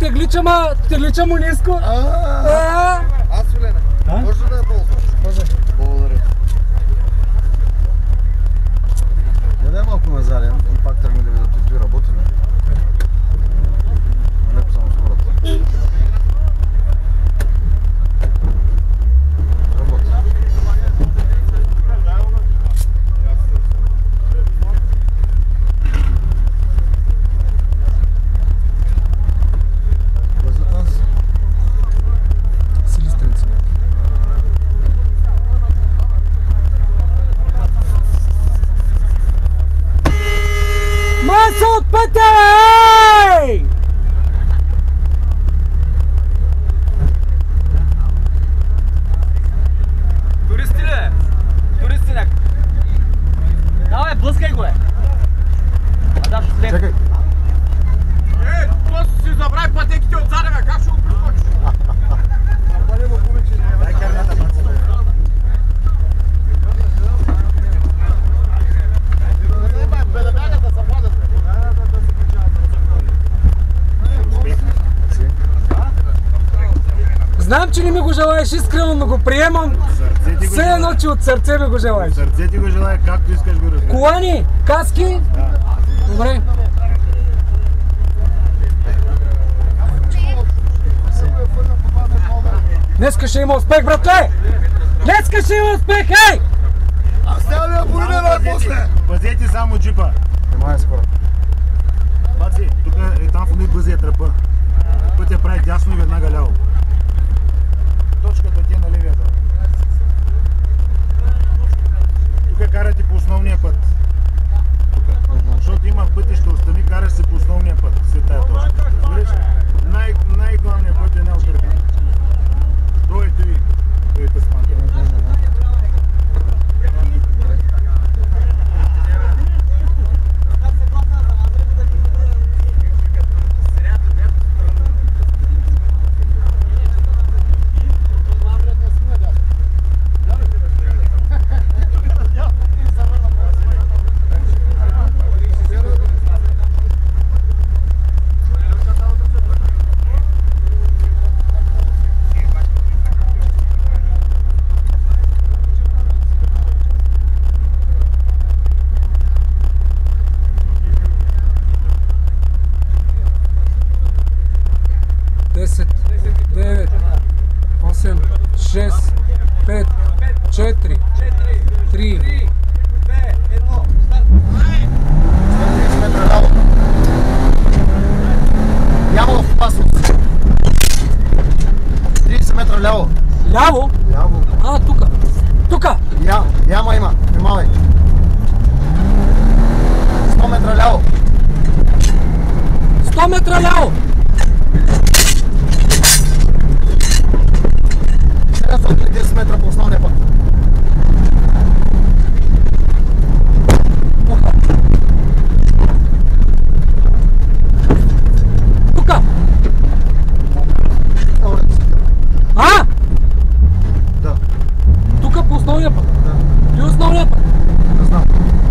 теглича му ниско. Аз Солена. Може да я ползвам? Може. Благодаря. Дай малко назаден и пак тръгне да видя той работи. Леко само с хората. Работи. Възят нас? Силистренци. Маса от пътя! Туристи ли е? Туристи някак. Давай, блъскай го е. А да, ще след. Чакай. Просто си забрави пътеките от задеме, как ще го прискочиш? Дай карната, баци. Знам, че не ми го желаеш искрено, но го приемам. Все едно, че от сърце ми го желаеш. Сърце ти го желая, както искаш го разбира. Колани, каски. Добре. Днеска ще има успех, братле! Днеска ще има успех, ей! Аз няма да я поиде най-после! Пазете само джипа. Внимай скоро. Баци, тук е там в уни бъзи е тръпа. Пътя прави дясно и веднага ляво. Точката ти е на левия зал. Тук карате по основния път. Защото има пътища, остани, караш се по основния път. След тая точка. Разбираш? Най-главният път е неотърпен. Дойте ви, дойте с мантия. Ляво? Ляво. А, тука. Тука! Яма има. Внимавай. 100 метра ляво. 100 метра ляво! 710 метра по основния път. Тука! А? Да. Тука по основния път. Да. Ти основния път. Не знам.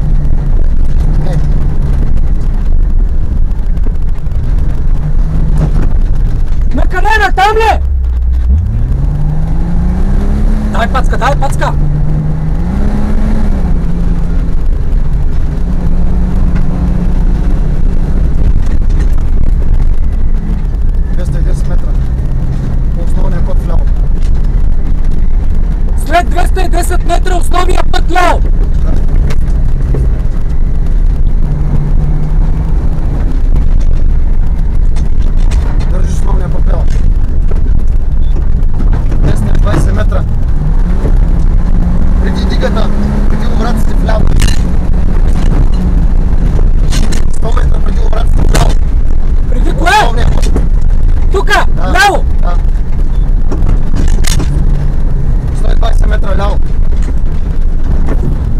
На къде? На там ли? Дай пацка, дай пацка! След 210 метра основния път ляво! Държиш основния път ляво. 220 метра. Преди дигата, преди обратите вляво. 100 метра преди обратите вляво. Преди кое? Тука! Ляво! Да. 120 метра ляво.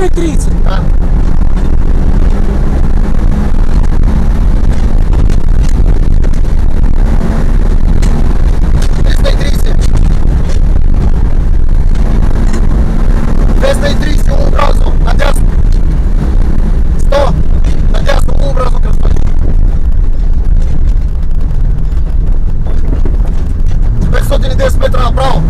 230. Да. Образно, надясно. 100, надясно, образно кръстови. 510 метра направо.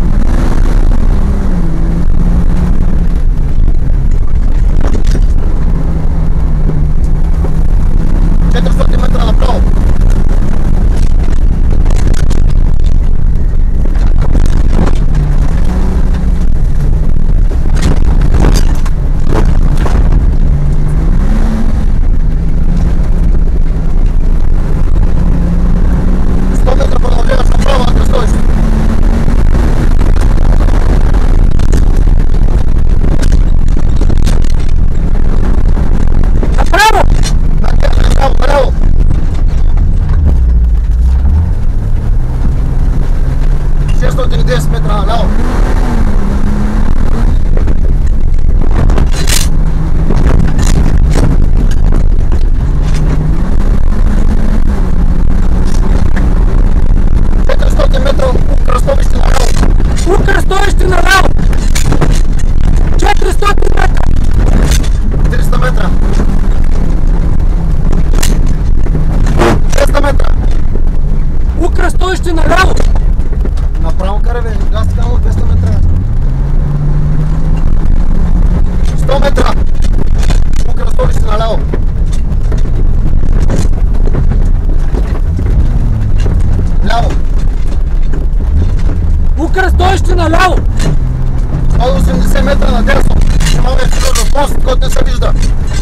Кръстовище наляво! 180 метра надясно. Имаме в мост, който не се вижда.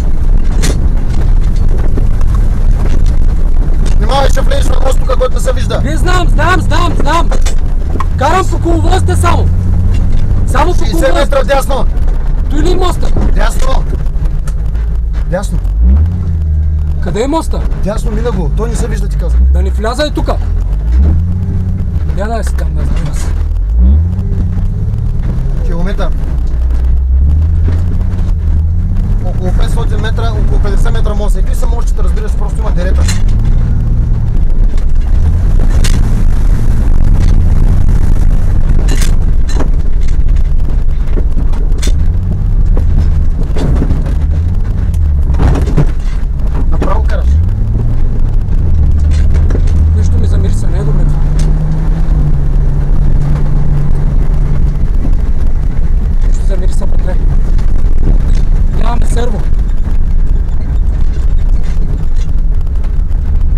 Внимавай, ще влезеш на мост тук, който не се вижда. Вие знам. Карам по коловозите само. Само по 60 метра дясно. Той ли е моста? Дясно. Дясно. Къде е моста? Дясно, мина го. Той не се вижда, ти казвам. Да не вляза и тука. Да си там, да знам аз. Километър. Около 500 метра, около 50 метра мост. Какви са мощите, разбираш, просто има дерета. Направо караш. Нещо ми замириса, не е добре това. Нещо замириса по-добре. Нямаме серво.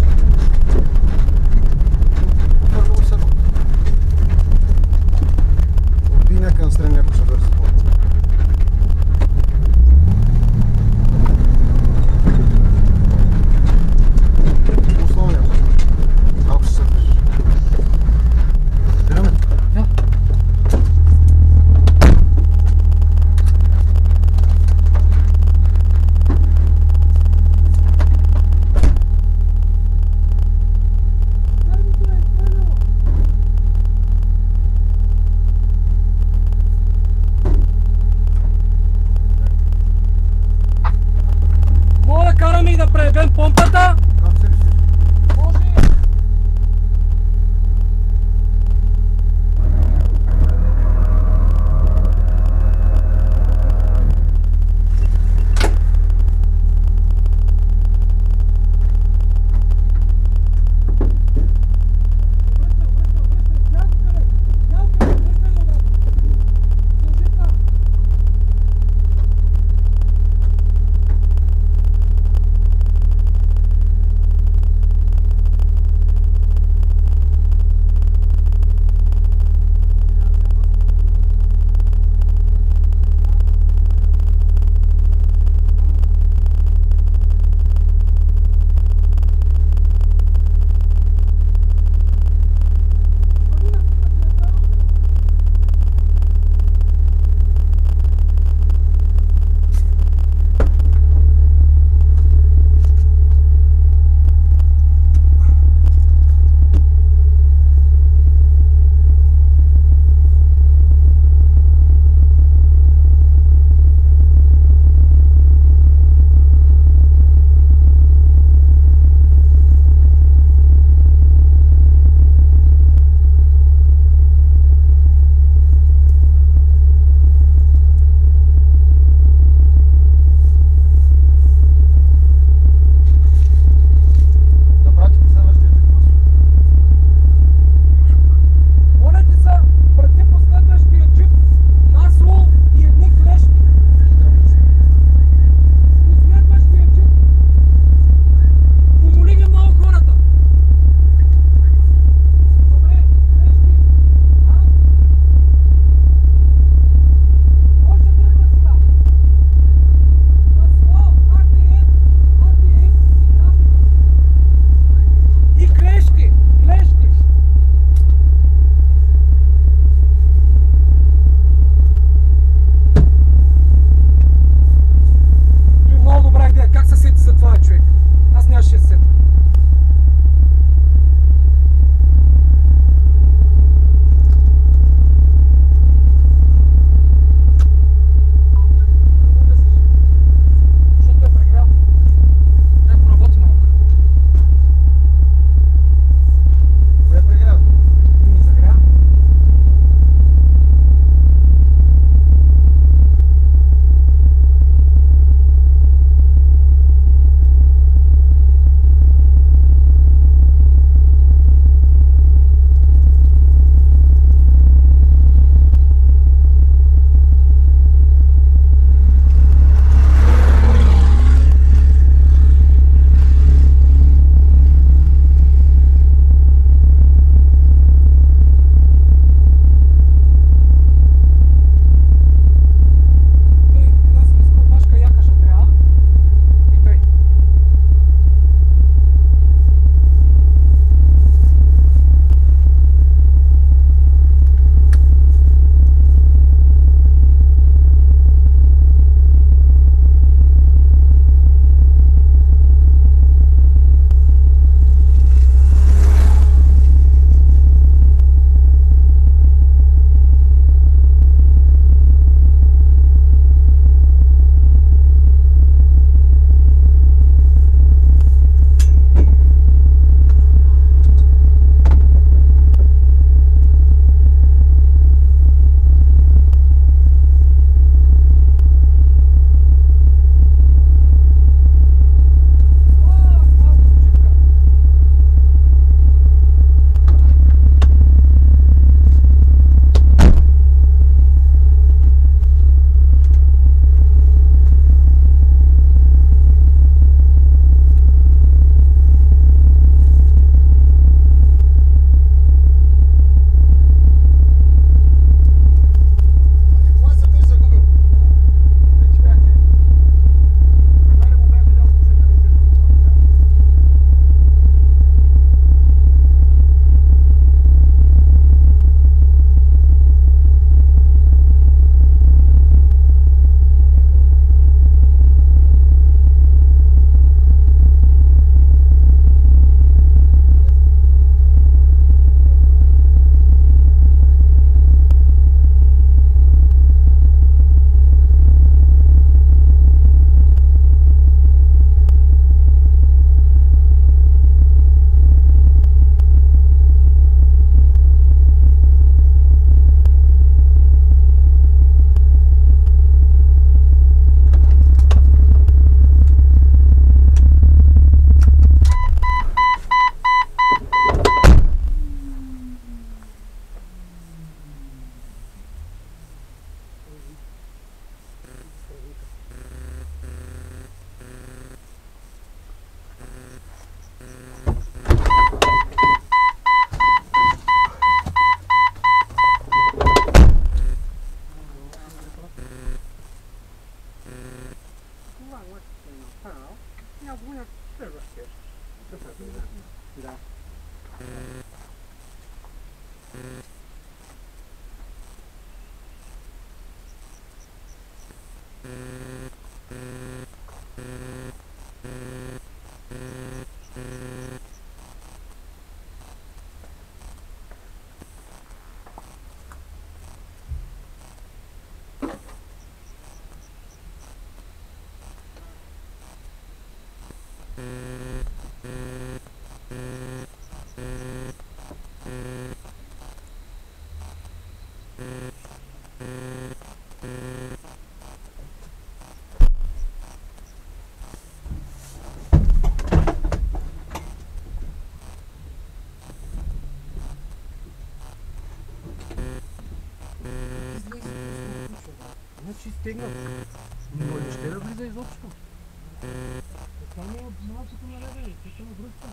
Значи стегна. Но не ще да влиза изобщо. Само малкото наредение, тук на връзка.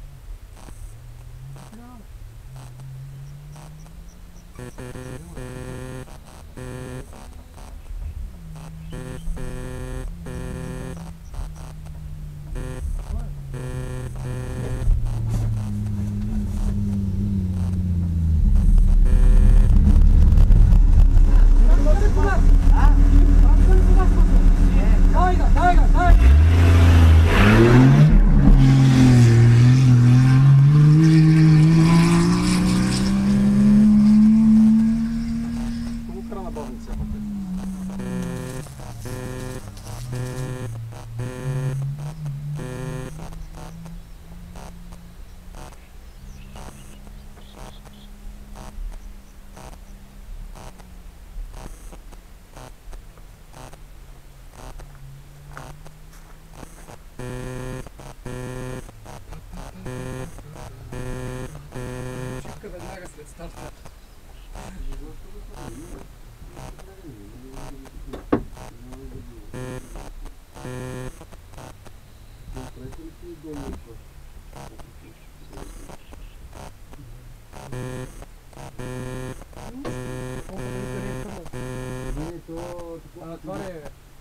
Веднага след старта. Това е...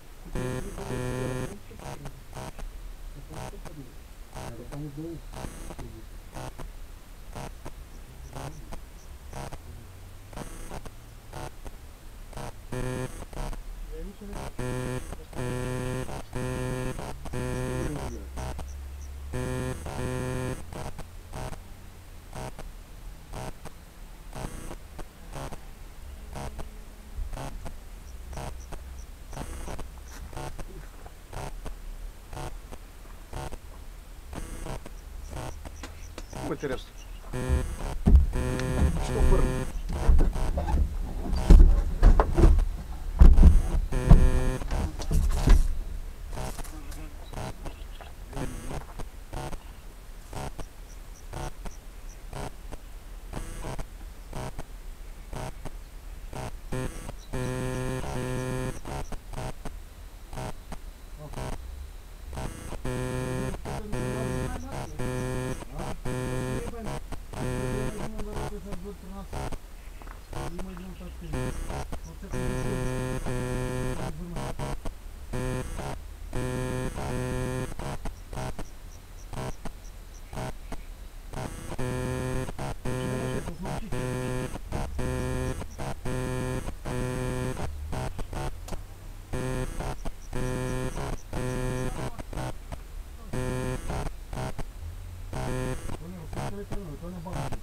Интересно. Что първо? Той не